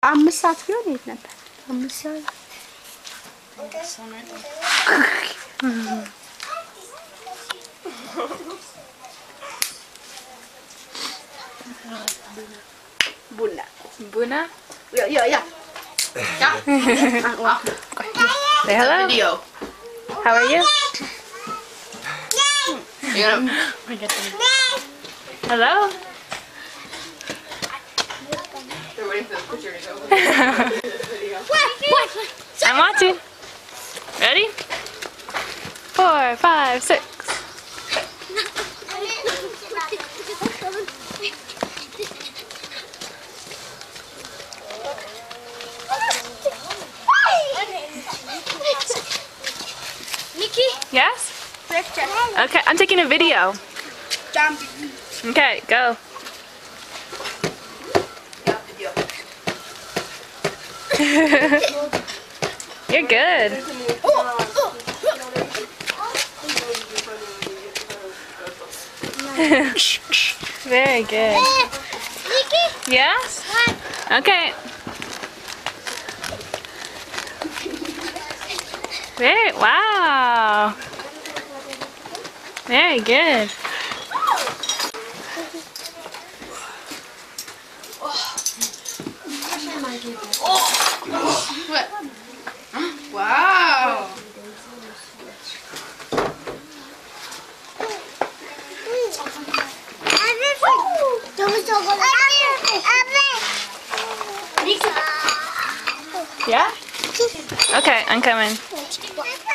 አምስት ሰዓት ቢሆን የት ነበር? አምስት ሰዓት ቡና ቡና ያ Say hello. Video. How are you? Hello. They're waiting for the picture to go. I'm watching. Ready? 4, 5, 6. Yes? Okay, I'm taking a video. Okay, go. You're good. Very good. Yes? Okay. Very, wow. Very good. What? Wow. Yeah? Okay, I'm coming.